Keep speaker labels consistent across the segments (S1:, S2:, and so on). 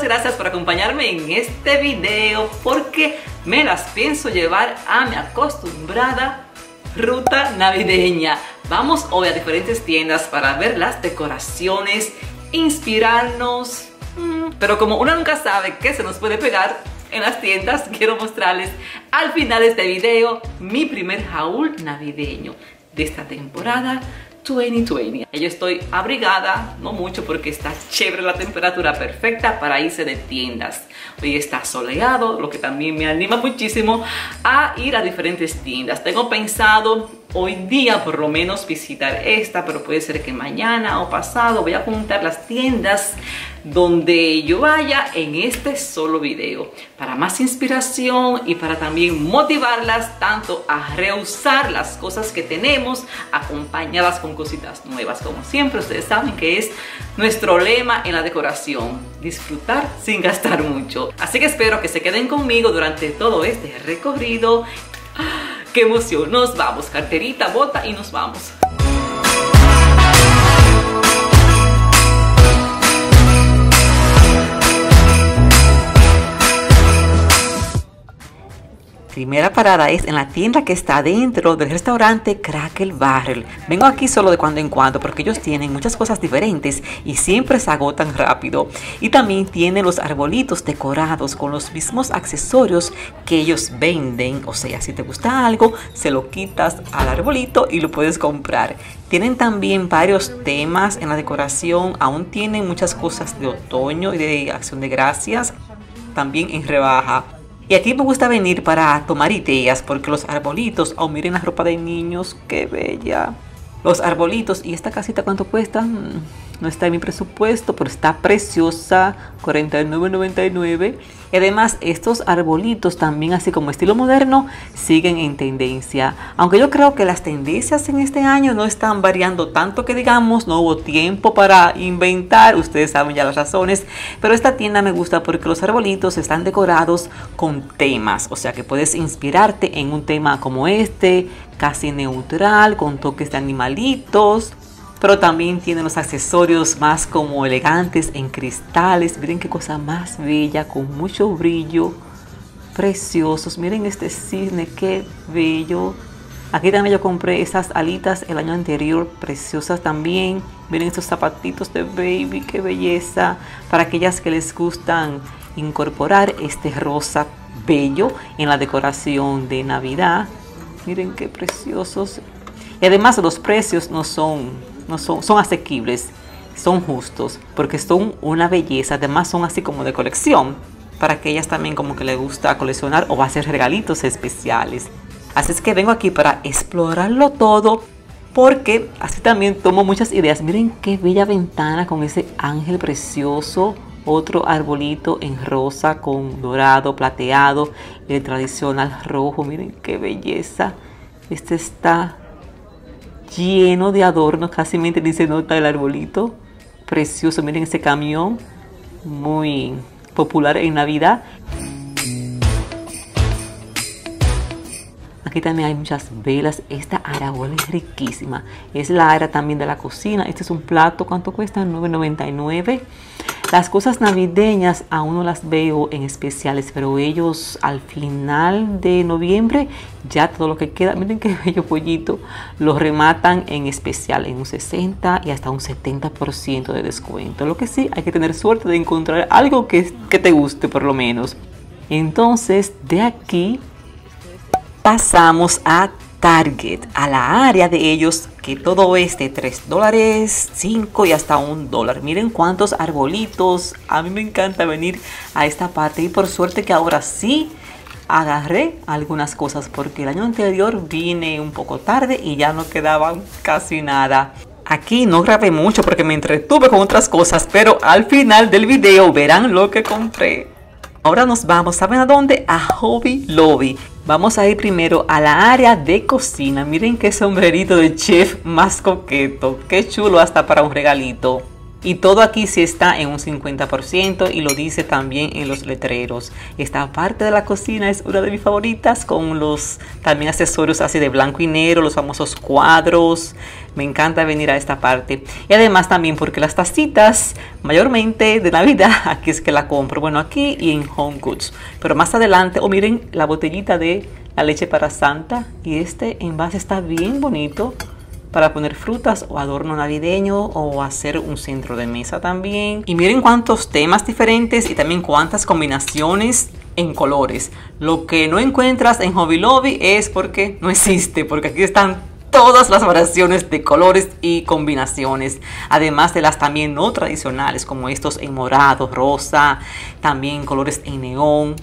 S1: gracias por acompañarme en este video porque me las pienso llevar a mi acostumbrada ruta navideña. Vamos hoy a diferentes tiendas para ver las decoraciones, inspirarnos, pero como uno nunca sabe qué se nos puede pegar en las tiendas, quiero mostrarles al final de este video mi primer haul navideño de esta temporada 2020. Yo estoy abrigada, no mucho porque está chévere la temperatura perfecta para irse de tiendas. Hoy está soleado, lo que también me anima muchísimo a ir a diferentes tiendas. Tengo pensado hoy día por lo menos visitar esta, pero puede ser que mañana o pasado voy a juntar las tiendas donde yo vaya en este solo video para más inspiración y para también motivarlas tanto a reusar las cosas que tenemos acompañadas con cositas nuevas. Como siempre, ustedes saben que es nuestro lema en la decoración: disfrutar sin gastar mucho. Así que espero que se queden conmigo durante todo este recorrido. ¡Qué emoción! Nos vamos, carterita, bota y nos vamos. Primera parada es en la tienda que está dentro del restaurante Cracker Barrel. Vengo aquí solo de cuando en cuando porque ellos tienen muchas cosas diferentes y siempre se agotan rápido. Y también tienen los arbolitos decorados con los mismos accesorios que ellos venden. O sea, si te gusta algo, se lo quitas al arbolito y lo puedes comprar. Tienen también varios temas en la decoración. Aún tienen muchas cosas de otoño y de acción de gracias. También en rebaja. Y aquí me gusta venir para tomar ideas porque los arbolitos, oh miren la ropa de niños, qué bella. Los arbolitos, y esta casita ¿cuánto cuesta? No está en mi presupuesto, pero está preciosa, $49.99. Y además estos arbolitos también, así como estilo moderno, siguen en tendencia. Aunque yo creo que las tendencias en este año no están variando tanto que digamos, no hubo tiempo para inventar, ustedes saben ya las razones. Pero esta tienda me gusta porque los arbolitos están decorados con temas, o sea que puedes inspirarte en un tema como este, casi neutral, con toques de animalitos. Pero también tiene los accesorios más como elegantes en cristales. Miren qué cosa más bella, con mucho brillo, preciosos. Miren este cisne, qué bello. Aquí también yo compré esas alitas el año anterior, preciosas también. Miren estos zapatitos de baby, qué belleza. Para aquellas que les gustan incorporar este rosa bello en la decoración de Navidad. Miren qué preciosos. Y además los precios son asequibles, son justos, porque son una belleza. Además son así como de colección, para aquellas también como que les gusta coleccionar o hacer regalitos especiales. Así es que vengo aquí para explorarlo todo, porque así también tomo muchas ideas. Miren qué bella ventana con ese ángel precioso. Otro arbolito en rosa con dorado, plateado, el tradicional rojo. Miren qué belleza. Este está lleno de adornos, casi ni se nota el arbolito. Precioso, miren ese camión, muy popular en Navidad. Aquí también hay muchas velas. Esta arabola es riquísima. Es la ara también de la cocina. Este es un plato, ¿cuánto cuesta? $9.99. Las cosas navideñas aún no las veo en especiales, pero ellos al final de noviembre, ya todo lo que queda, miren qué bello pollito, lo rematan en especial en un 60 y hasta un 70% de descuento. Lo que sí, hay que tener suerte de encontrar algo que te guste por lo menos. Entonces, de aquí pasamos a Target, a la área de ellos, que todo es de $3, 5 y hasta $1. Miren cuántos arbolitos. A mí me encanta venir a esta parte y por suerte que ahora sí agarré algunas cosas porque el año anterior vine un poco tarde y ya no quedaban casi nada. Aquí no grabé mucho porque me entretuve con otras cosas, pero al final del video verán lo que compré. Ahora nos vamos, ¿saben a dónde? A Hobby Lobby. Vamos a ir primero a la área de cocina. Miren qué sombrerito de chef más coqueto. Qué chulo hasta para un regalito. Y todo aquí sí está en un 50% y lo dice también en los letreros. Esta parte de la cocina es una de mis favoritas, con los también accesorios así de blanco y negro, los famosos cuadros. Me encanta venir a esta parte. Y además también porque las tacitas, mayormente de Navidad, aquí es que la compro. Bueno, aquí y en Home Goods. Pero más adelante, miren la botellita de la leche para Santa. Y este envase está bien bonito para poner frutas o adorno navideño o hacer un centro de mesa también. Y miren cuántos temas diferentes y también cuántas combinaciones en colores. Lo que no encuentras en Hobby Lobby es porque no existe, porque aquí están todas las variaciones de colores y combinaciones, además de las también no tradicionales como estos en morado, rosa, también colores en neón.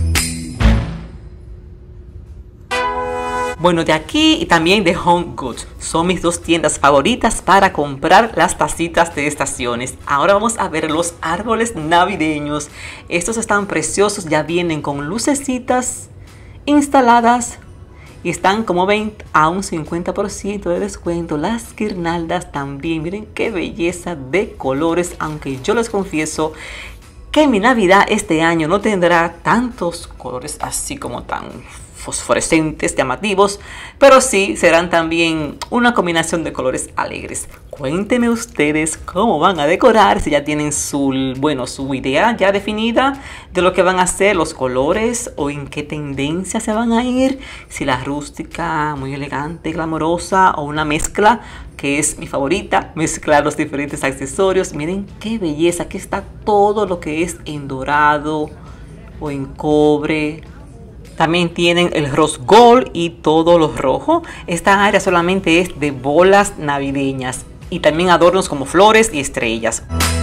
S1: Bueno, de aquí y también de Home Goods son mis dos tiendas favoritas para comprar las tacitas de estaciones. Ahora vamos a ver los árboles navideños. Estos están preciosos, ya vienen con lucecitas instaladas y están, como ven, a un 50% de descuento. Las guirnaldas también, miren qué belleza de colores, aunque yo les confieso que mi Navidad este año no tendrá tantos colores así como tan fosforescentes, llamativos, pero sí serán también una combinación de colores alegres. Cuéntenme ustedes cómo van a decorar, si ya tienen su idea ya definida de lo que van a hacer, los colores o en qué tendencia se van a ir, si la rústica, muy elegante, glamorosa o una mezcla, que es mi favorita, mezclar los diferentes accesorios. Miren qué belleza, aquí está todo lo que es en dorado o en cobre. También tienen el rose gold y todo lo rojo. Esta área solamente es de bolas navideñas y también adornos como flores y estrellas.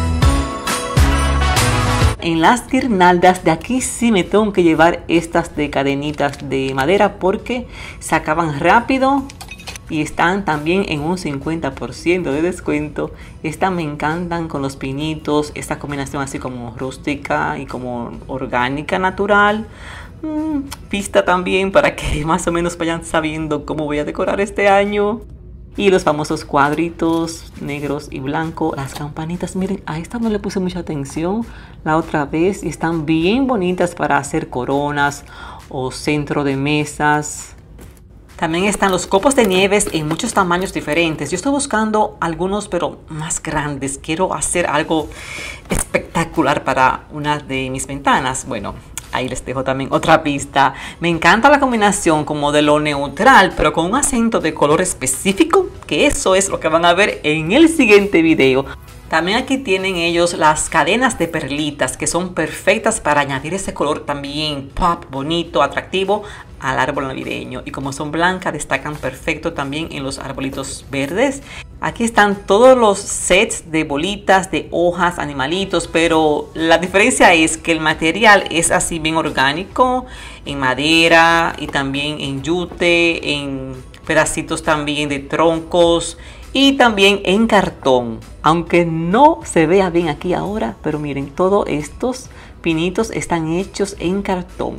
S1: En las guirnaldas de aquí sí me tengo que llevar estas de cadenitas de madera porque se acaban rápido y están también en un 50% de descuento. Estas me encantan con los pinitos, esta combinación así como rústica y como orgánica natural. Pista también para que más o menos vayan sabiendo cómo voy a decorar este año. Y los famosos cuadritos negros y blancos. Las campanitas, miren, a esta no le puse mucha atención la otra vez y están bien bonitas para hacer coronas o centro de mesas. También están los copos de nieves en muchos tamaños diferentes. Yo estoy buscando algunos pero más grandes. Quiero hacer algo espectacular para una de mis ventanas. Bueno, ahí les dejo también otra pista. Me encanta la combinación como de lo neutral, pero con un acento de color específico, que eso es lo que van a ver en el siguiente video. También aquí tienen ellos las cadenas de perlitas, que son perfectas para añadir ese color también pop, bonito, atractivo al árbol navideño. Y como son blancas, destacan perfecto también en los arbolitos verdes. Aquí están todos los sets de bolitas, de hojas, animalitos, pero la diferencia es que el material es así bien orgánico, en madera y también en yute, en pedacitos también de troncos y también en cartón. Aunque no se vea bien aquí ahora, pero miren, todos estos pinitos están hechos en cartón.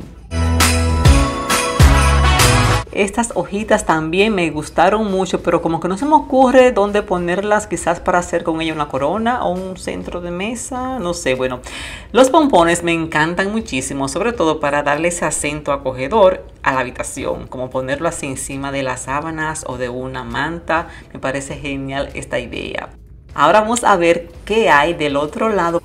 S1: Estas hojitas también me gustaron mucho, pero como que no se me ocurre dónde ponerlas, quizás para hacer con ella una corona o un centro de mesa, no sé. Bueno, los pompones me encantan muchísimo, sobre todo para darle ese acento acogedor a la habitación, como ponerlo así encima de las sábanas o de una manta. Me parece genial esta idea. Ahora vamos a ver qué hay del otro lado.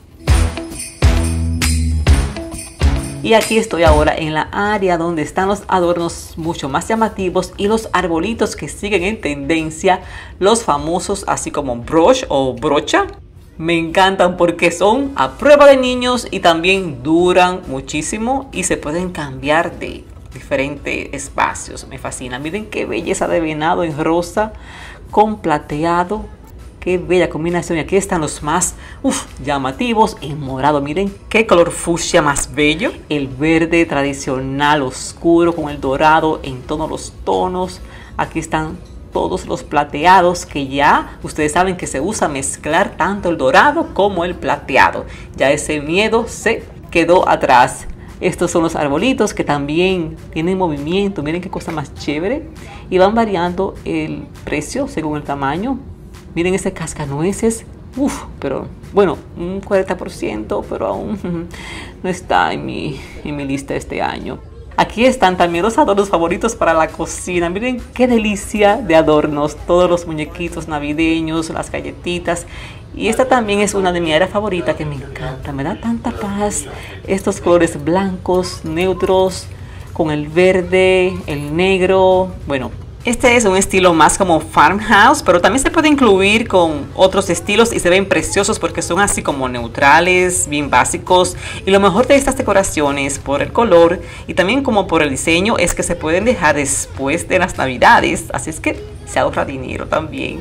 S1: Y aquí estoy ahora en la área donde están los adornos mucho más llamativos y los arbolitos que siguen en tendencia, los famosos así como brush o brocha. Me encantan porque son a prueba de niños y también duran muchísimo y se pueden cambiar de diferentes espacios. Me fascina. Miren qué belleza de venado en rosa con plateado. Qué bella combinación. Y aquí están los más llamativos en morado. Miren qué color fucsia más bello. El verde tradicional oscuro con el dorado en todos los tonos. Aquí están todos los plateados que ya ustedes saben que se usa mezclar tanto el dorado como el plateado. Ya ese miedo se quedó atrás. Estos son los arbolitos que también tienen movimiento. Miren qué cosa más chévere. Y van variando el precio según el tamaño. Miren ese cascanueces Pero bueno, un 40%, pero aún no está en mi lista este año. Aquí están también los adornos favoritos para la cocina. Miren qué delicia de adornos. Todos los muñequitos navideños, las galletitas. Y esta también es una de mi área favorita que me encanta. Me da tanta paz. Estos colores blancos, neutros, con el verde, el negro. Bueno, este es un estilo más como farmhouse, pero también se puede incluir con otros estilos y se ven preciosos porque son así como neutrales, bien básicos. Y lo mejor de estas decoraciones por el color y también como por el diseño es que se pueden dejar después de las navidades, así es que se ahorra dinero también.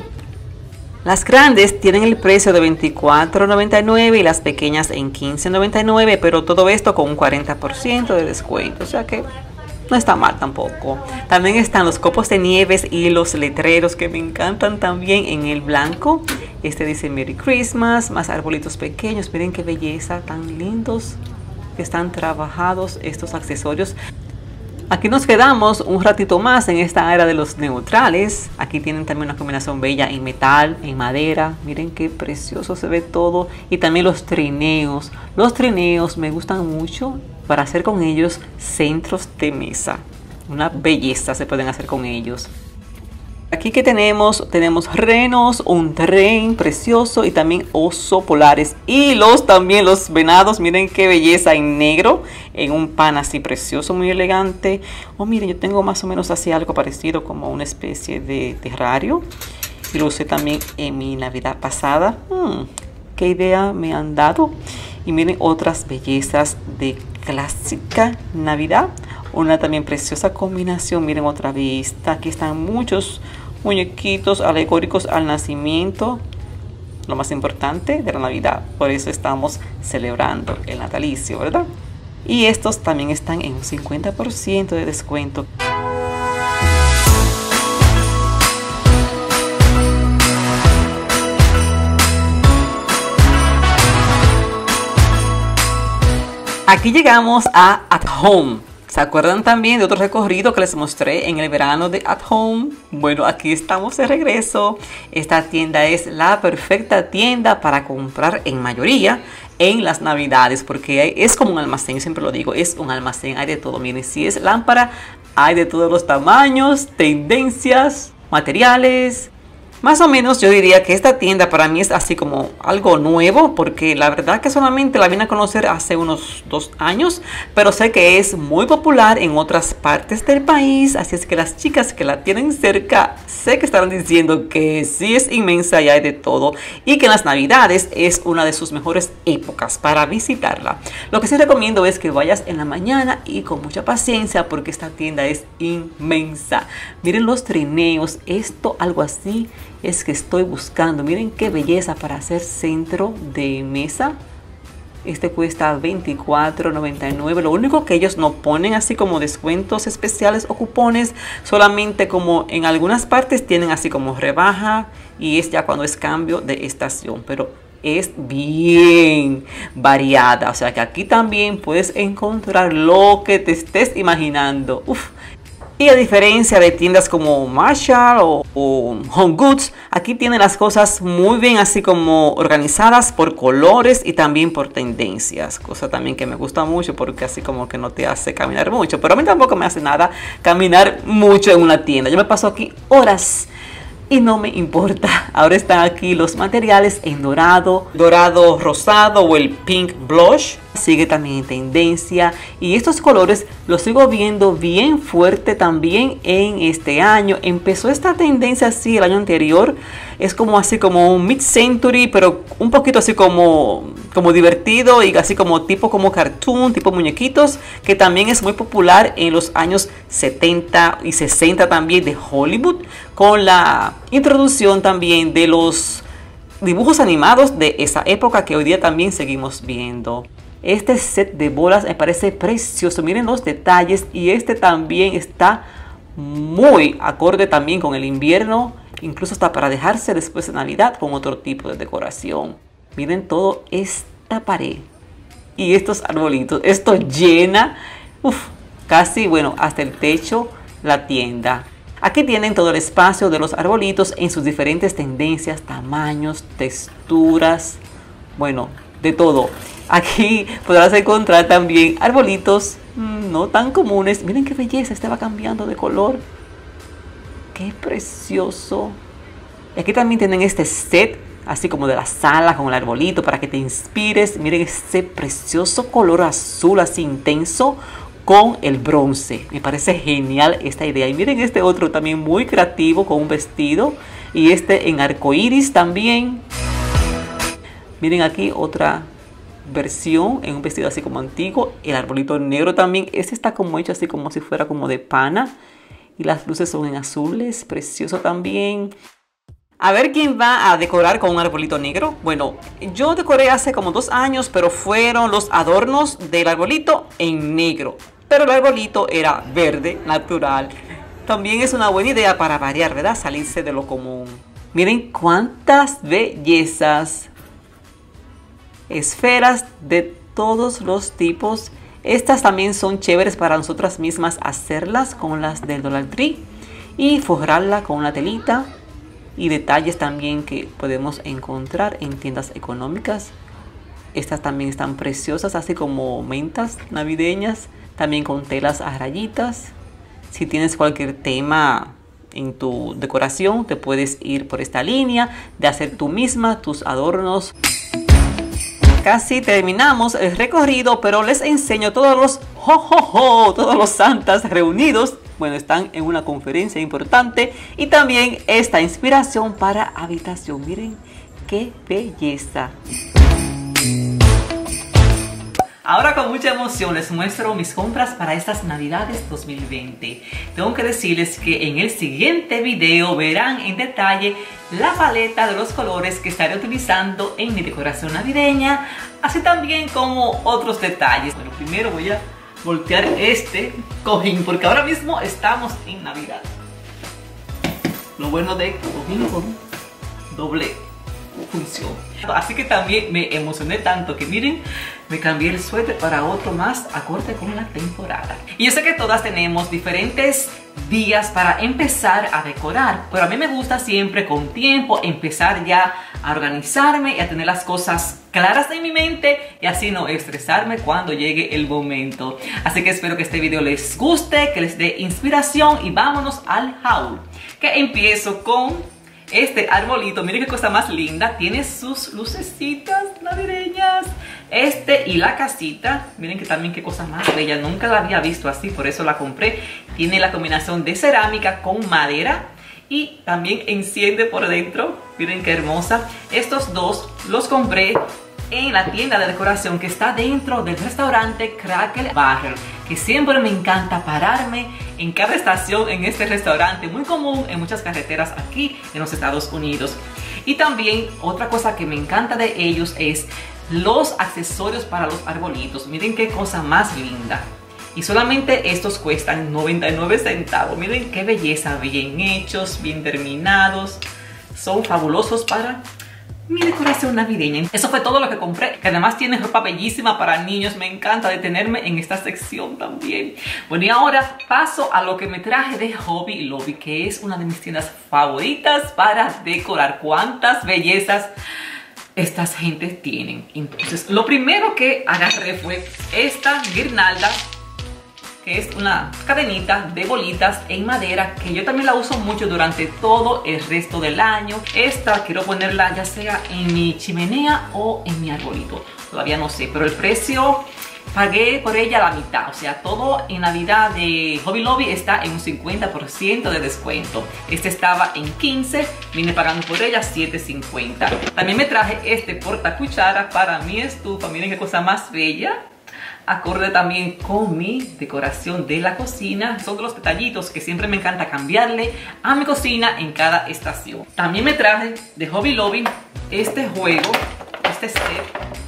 S1: Las grandes tienen el precio de $24.99 y las pequeñas en $15.99, pero todo esto con un 40% de descuento, o sea que no está mal tampoco. También están los copos de nieves y los letreros que me encantan también en el blanco. Este dice Merry Christmas, más arbolitos pequeños. Miren qué belleza, tan lindos que están trabajados estos accesorios. Aquí nos quedamos un ratito más en esta área de los neutrales. Aquí tienen también una combinación bella en metal, en madera. Miren qué precioso se ve todo. Y también los trineos. Los trineos me gustan mucho para hacer con ellos centros de mesa. Una belleza se pueden hacer con ellos. Aquí que tenemos renos, un tren precioso y también oso polares. Y también los venados, miren qué belleza en negro, en un pan así precioso, muy elegante. Miren, yo tengo más o menos así algo parecido como una especie de terrario. Y lo usé también en mi Navidad pasada. Qué idea me han dado. Y miren otras bellezas de clásica Navidad. Una también preciosa combinación. Miren otra vista. Aquí están muchos muñequitos alegóricos al nacimiento, lo más importante de la Navidad. Por eso estamos celebrando el natalicio, ¿verdad? Y estos también están en un 50% de descuento. Aquí llegamos a At Home. ¿Se acuerdan también de otro recorrido que les mostré en el verano de At Home? Bueno, aquí estamos de regreso. Esta tienda es la perfecta tienda para comprar en mayoría en las Navidades, porque es como un almacén, siempre lo digo, es un almacén, hay de todo. Miren, si es lámpara, hay de todos los tamaños, tendencias, materiales. Más o menos yo diría que esta tienda para mí es así como algo nuevo, porque la verdad que solamente la vine a conocer hace unos 2 años, pero sé que es muy popular en otras partes del país, así es que las chicas que la tienen cerca sé que estarán diciendo que sí es inmensa y hay de todo, y que en las Navidades es una de sus mejores épocas para visitarla. Lo que sí recomiendo es que vayas en la mañana y con mucha paciencia, porque esta tienda es inmensa. Miren los trineos, esto algo así es que estoy buscando. Miren qué belleza para hacer centro de mesa. Este cuesta $24.99. Lo único que ellos no ponen así como descuentos especiales o cupones, solamente como en algunas partes tienen así como rebaja, y es ya cuando es cambio de estación, pero es bien variada, o sea que aquí también puedes encontrar lo que te estés imaginando. Y a diferencia de tiendas como Marshall o Home Goods, aquí tienen las cosas muy bien así como organizadas por colores y también por tendencias. Cosa también que me gusta mucho, porque así como que no te hace caminar mucho. Pero a mí tampoco me hace nada caminar mucho en una tienda. Yo me paso aquí horas y no me importa. Ahora están aquí los materiales en dorado rosado o el pink blush. Sigue también en tendencia, y estos colores los sigo viendo bien fuerte también en este año. Empezó esta tendencia así el año anterior, es como así como un mid-century, pero un poquito así como divertido y así como tipo como cartoon, tipo muñequitos, que también es muy popular en los años 70 y 60 también de Hollywood, con la introducción también de los dibujos animados de esa época que hoy día también seguimos viendo. Este set de bolas me parece precioso. Miren los detalles, y este también está muy acorde también con el invierno, incluso hasta para dejarse después de Navidad con otro tipo de decoración. Miren todo esta pared y estos arbolitos. Esto llena casi, bueno, hasta el techo la tienda. Aquí tienen todo el espacio de los arbolitos en sus diferentes tendencias, tamaños, texturas, bueno, de todo. Aquí podrás encontrar también arbolitos no tan comunes. Miren qué belleza, este va cambiando de color. Qué precioso. Y aquí también tienen este set, así como de la sala con el arbolito para que te inspires. Miren este precioso color azul así intenso con el bronce. Me parece genial esta idea. Y miren este otro también muy creativo con un vestido. Y este en arcoíris también. Miren aquí otra versión en un vestido así como antiguo. El arbolito negro también. Este está como hecho así como si fuera como de pana. Y las luces son en azules. Precioso también. A ver quién va a decorar con un arbolito negro. Bueno, yo decoré hace como 2 años, pero fueron los adornos del arbolito en negro. Pero el arbolito era verde, natural. También es una buena idea para variar, ¿verdad? Salirse de lo común. Miren cuántas bellezas. Esferas de todos los tipos. Estas también son chéveres para nosotras mismas hacerlas con las del Dollar Tree. Y forrarla con una telita. Y detalles también que podemos encontrar en tiendas económicas. Estas también están preciosas, así como mentas navideñas, también con telas a rayitas. Si tienes cualquier tema en tu decoración, te puedes ir por esta línea de hacer tú misma tus adornos. Casi terminamos el recorrido, pero les enseño todos los todos los santas reunidos. Bueno, están en una conferencia importante y también esta inspiración para habitación. Miren qué belleza. Ahora con mucha emoción les muestro mis compras para estas Navidades 2020. Tengo que decirles que en el siguiente video verán en detalle la paleta de los colores que estaré utilizando en mi decoración navideña, así también como otros detalles. Bueno, primero voy a voltear este cojín porque ahora mismo estamos en Navidad. Lo bueno de cojín con doble función. Así que también me emocioné tanto que miren, me cambié el suéter para otro más acorde con la temporada. Y yo sé que todas tenemos diferentes días para empezar a decorar, pero a mí me gusta siempre con tiempo empezar ya a organizarme y a tener las cosas claras en mi mente y así no estresarme cuando llegue el momento. Así que espero que este video les guste, que les dé inspiración y vámonos al haul. Que empiezo con este arbolito. Miren qué cosa más linda. Tiene sus lucecitas navideñas. Este y la casita. Miren que también qué cosa más bella. Nunca la había visto así, por eso la compré. Tiene la combinación de cerámica con madera. Y también enciende por dentro. Miren qué hermosa. Estos dos los compré en la tienda de decoración que está dentro del restaurante Cracker Barrel, que siempre me encanta pararme en cada estación en este restaurante, muy común en muchas carreteras aquí en los Estados Unidos. Y también otra cosa que me encanta de ellos es los accesorios para los arbolitos. Miren qué cosa más linda. Y solamente estos cuestan 99 centavos. Miren qué belleza, bien hechos, bien terminados. Son fabulosos para mi decoración navideña. Eso fue todo lo que compré, que además tiene ropa bellísima para niños. Me encanta detenerme en esta sección también. Bueno, y ahora paso a lo que me traje de Hobby Lobby, que es una de mis tiendas favoritas para decorar. Cuántas bellezas estas gentes tienen. Entonces, lo primero que agarré fue esta guirnalda, que es una cadenita de bolitas en madera, que yo también la uso mucho durante todo el resto del año. Esta quiero ponerla ya sea en mi chimenea o en mi arbolito, todavía no sé, pero el precio pagué por ella la mitad, o sea, todo en Navidad de Hobby Lobby está en un 50% de descuento. Este estaba en 15, vine pagando por ella $7.50. También me traje este portacuchara para mi estufa. Miren qué cosa más bella, acorde también con mi decoración de la cocina. Son de los detallitos que siempre me encanta cambiarle a mi cocina en cada estación. También me traje de Hobby Lobby este juego, este set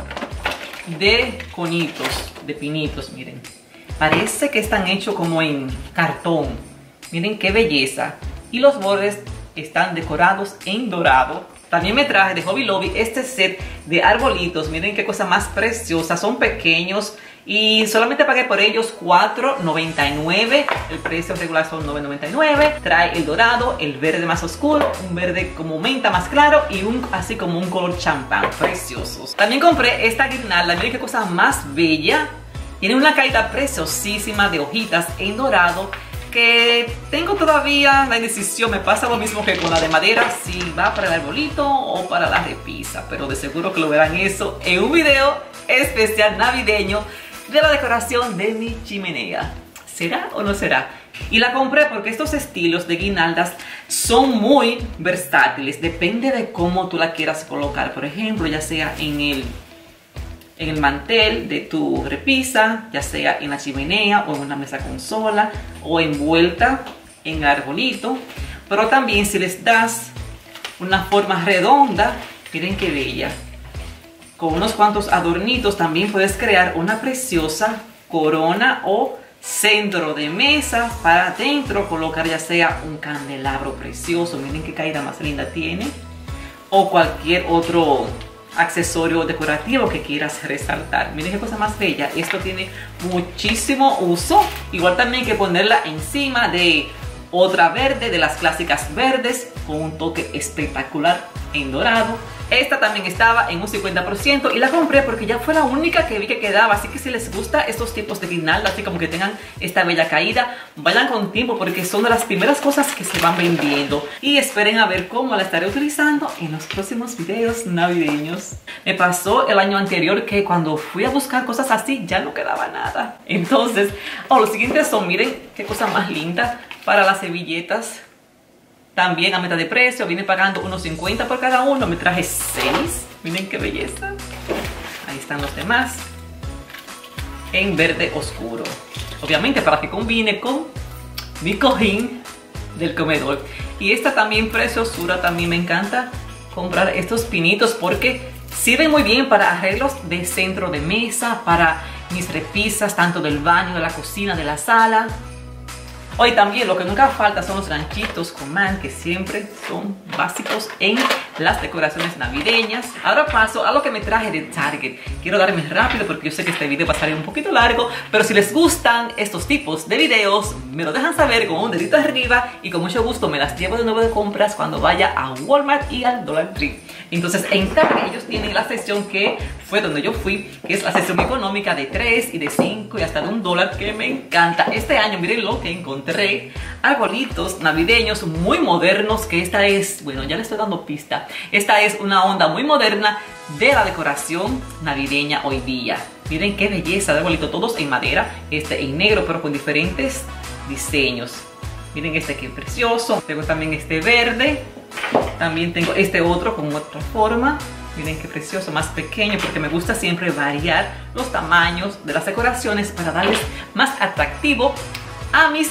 S1: de conitos, de pinitos. Miren, parece que están hechos como en cartón. Miren qué belleza. Y los bordes están decorados en dorado. También me traje de Hobby Lobby este set de arbolitos. Miren qué cosa más preciosa. Son pequeños y solamente pagué por ellos $4.99. El precio regular son $9.99. Trae el dorado, el verde más oscuro, un verde como menta más claro y así como un color champán. Preciosos. También compré esta guirnalda. Miren qué cosa más bella. Tiene una caída preciosísima de hojitas en dorado, que tengo todavía la indecisión. Me pasa lo mismo que con la de madera, si va para el arbolito o para la repisa, pero de seguro que lo verán eso en un video especial navideño de la decoración de mi chimenea. ¿Será o no será? Y la compré porque estos estilos de guirnaldas son muy versátiles, depende de cómo tú la quieras colocar. Por ejemplo, ya sea en el mantel de tu repisa, ya sea en la chimenea o en una mesa consola o envuelta en el arbolito. Pero también si les das una forma redonda, miren qué bella, con unos cuantos adornitos también puedes crear una preciosa corona o centro de mesa para adentro colocar ya sea un candelabro precioso. Miren qué caída más linda tiene, o cualquier otro accesorio decorativo que quieras resaltar. Miren qué cosa más bella. Esto tiene muchísimo uso. Igual también que ponerla encima de otra verde, de las clásicas verdes, con un toque espectacular en dorado. Esta también estaba en un 50% y la compré porque ya fue la única que vi que quedaba. Así que si les gusta estos tipos de guirnaldas, así como que tengan esta bella caída, vayan con tiempo porque son de las primeras cosas que se van vendiendo. Y esperen a ver cómo la estaré utilizando en los próximos videos navideños. Me pasó el año anterior que cuando fui a buscar cosas así ya no quedaba nada. Entonces, los siguientes son, miren qué cosa más linda, para las servilletas. También a mitad de precio, vine pagando unos 50 por cada uno, me traje 6, miren qué belleza. Ahí están los demás, en verde oscuro. Obviamente para que combine con mi cojín del comedor. Y esta también preciosura, también me encanta comprar estos pinitos porque sirven muy bien para arreglos de centro de mesa, para mis repisas, tanto del baño, de la cocina, de la sala. Hoy también lo que nunca falta son los ganchitos con man, que siempre son básicos en las decoraciones navideñas. Ahora paso a lo que me traje de Target. Quiero darme rápido porque yo sé que este video va a salir un poquito largo, pero si les gustan estos tipos de videos, me lo dejan saber con un dedito arriba y con mucho gusto me las llevo de nuevo de compras cuando vaya a Walmart y al Dollar Tree. Entonces en Target ellos tienen la sección que fue donde yo fui, que es la sección económica de 3 y de 5 y hasta de $1, que me encanta. Este año miren lo que encontré. Arbolitos navideños muy modernos, que esta es, bueno, ya le estoy dando pista, esta es una onda muy moderna de la decoración navideña hoy día. Miren qué belleza de arbolito, todos en madera, este en negro pero con diferentes diseños. Miren este que precioso. Tengo también este verde, también tengo este otro con otra forma. Miren qué precioso, más pequeño, porque me gusta siempre variar los tamaños de las decoraciones para darles más atractivo a mis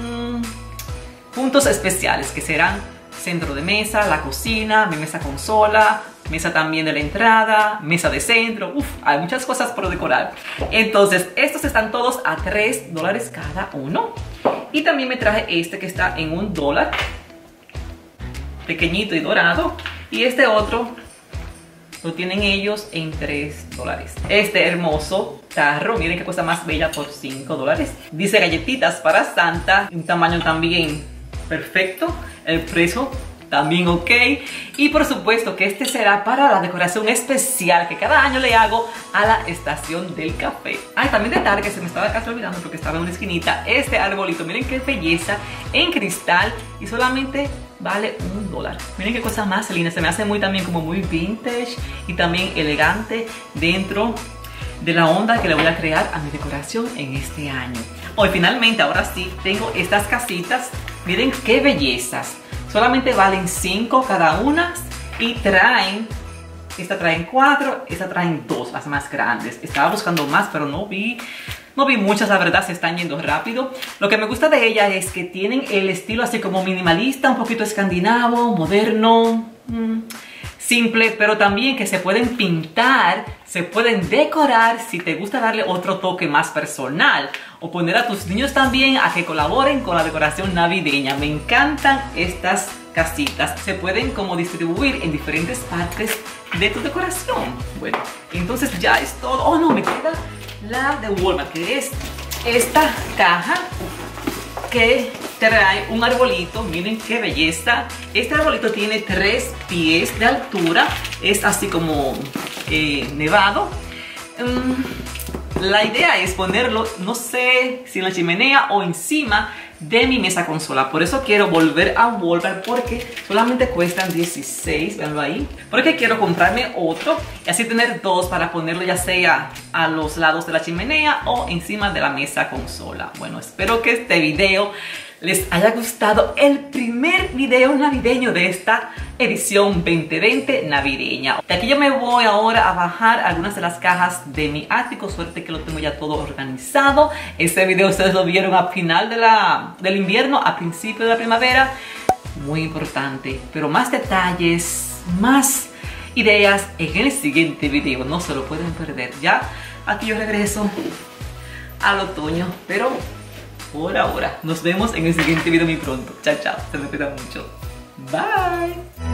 S1: puntos especiales, que serán centro de mesa, la cocina, mi mesa consola, mesa también de la entrada, mesa de centro. Hay muchas cosas por decorar. Entonces estos están todos a $3 cada uno. Y también me traje este que está en $1, pequeñito y dorado. Y este otro lo tienen ellos en $3. Este hermoso tarro, miren qué cosa más bella, por $5. Dice galletitas para Santa, un tamaño también perfecto, el precio también ok. Y por supuesto que este será para la decoración especial que cada año le hago a la estación del café. También de Target, se me estaba casi olvidando porque estaba en una esquinita, este arbolito, miren qué belleza, en cristal, y solamente vale $1. Miren qué cosa más linda, se me hace muy también como muy vintage y también elegante dentro de la onda que le voy a crear a mi decoración en este año. Hoy finalmente, ahora sí, tengo estas casitas. Miren qué bellezas. Solamente valen 5 cada una y traen, esta traen 4, esta traen 2, las más grandes. Estaba buscando más, pero no vi muchas, la verdad, se están yendo rápido. Lo que me gusta de ella es que tienen el estilo así como minimalista, un poquito escandinavo, moderno, simple, pero también que se pueden pintar, se pueden decorar si te gusta darle otro toque más personal, o poner a tus niños también a que colaboren con la decoración navideña. Me encantan estas casitas, se pueden como distribuir en diferentes partes de tu decoración. Bueno, entonces ya es todo. Oh no, me la de Walmart, que es esta caja que trae un arbolito. Miren qué belleza. Este arbolito tiene 3 pies de altura, es así como nevado. La idea es ponerlo, no sé si en la chimenea o encima de mi mesa consola. Por eso quiero volver a Walmart, porque solamente cuestan 16, véanlo ahí. Porque quiero comprarme otro y así tener 2 para ponerlo ya sea a los lados de la chimenea o encima de la mesa consola. Bueno, espero que este video les haya gustado, el primer video navideño de esta edición 2020 navideña. De aquí yo me voy ahora a bajar algunas de las cajas de mi ático. Suerte que lo tengo ya todo organizado. Este video ustedes lo vieron a final del invierno, a principio de la primavera. Muy importante, pero más detalles, más ideas en el siguiente video. No se lo pueden perder. Ya aquí yo regreso al otoño, pero por ahora nos vemos en el siguiente video muy pronto. Chao, chao. Se me cuidan mucho. Bye.